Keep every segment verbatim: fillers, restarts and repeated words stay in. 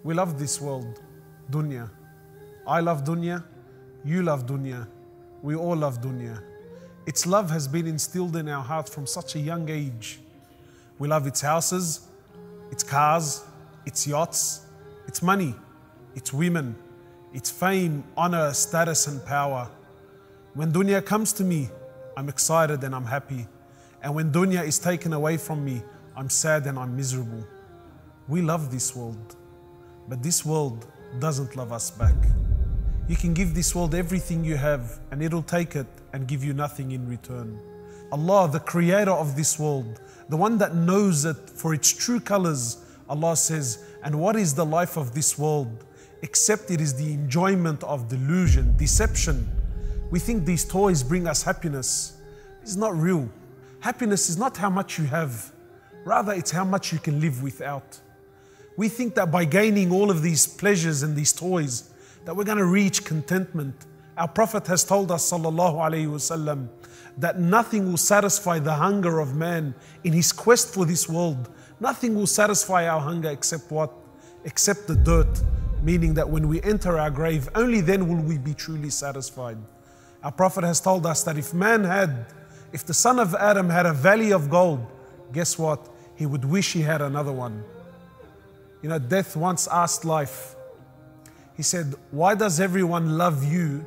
We love this world, dunya. I love dunya, you love dunya, we all love dunya. Its love has been instilled in our hearts from such a young age. We love its houses, its cars, its yachts, its money, its women, its fame, honor, status and power. When dunya comes to me, I'm excited and I'm happy. And when dunya is taken away from me, I'm sad and I'm miserable. We love this world, but this world doesn't love us back. You can give this world everything you have and it'll take it and give you nothing in return. Allah, the creator of this world, the one that knows it for its true colors, Allah says, and what is the life of this world except it is the enjoyment of delusion, deception. We think these toys bring us happiness. It's not real. Happiness is not how much you have, rather it's how much you can live without. We think that by gaining all of these pleasures and these toys, that we're going to reach contentment. Our Prophet has told us, sallallahu alaihi wasallam, that nothing will satisfy the hunger of man in his quest for this world. Nothing will satisfy our hunger except what? Except the dirt, meaning that when we enter our grave, only then will we be truly satisfied. Our Prophet has told us that if man had, if the son of Adam had a valley of gold, guess what? He would wish he had another one. You know, death once asked life, he said, why does everyone love you,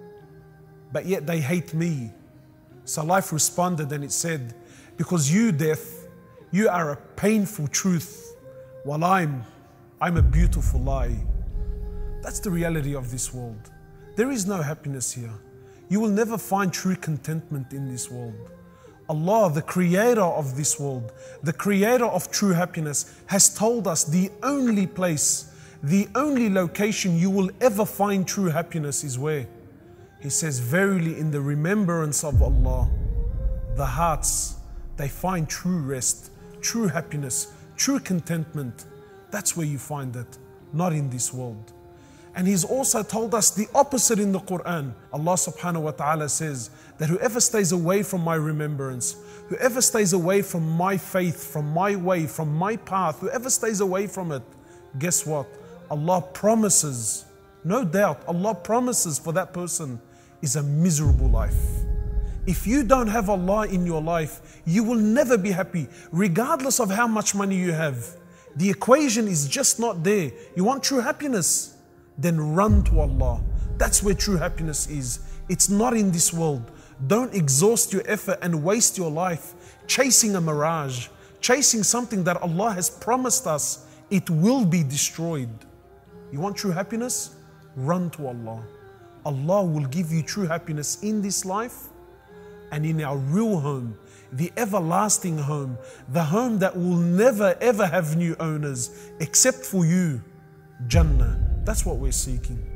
but yet they hate me? So life responded and it said, because you, death, you are a painful truth, while I'm, I'm a beautiful lie. That's the reality of this world. There is no happiness here. You will never find true contentment in this world. Allah, the creator of this world, the creator of true happiness, has told us the only place, the only location you will ever find true happiness is where? He says, verily in the remembrance of Allah, the hearts, they find true rest, true happiness, true contentment. That's where you find it, not in this world. And He's also told us the opposite in the Quran. Allah subhanahu wa ta'ala says that whoever stays away from my remembrance, whoever stays away from my faith, from my way, from my path, whoever stays away from it, guess what? Allah promises, no doubt, Allah promises for that person is a miserable life. If you don't have Allah in your life, you will never be happy, regardless of how much money you have. The equation is just not there. You want true happiness? Then run to Allah. That's where true happiness is. It's not in this world. Don't exhaust your effort and waste your life chasing a mirage, chasing something that Allah has promised us. It will be destroyed. You want true happiness? Run to Allah. Allah will give you true happiness in this life and in our real home, the everlasting home, the home that will never ever have new owners except for you, Jannah. That's what we're seeking.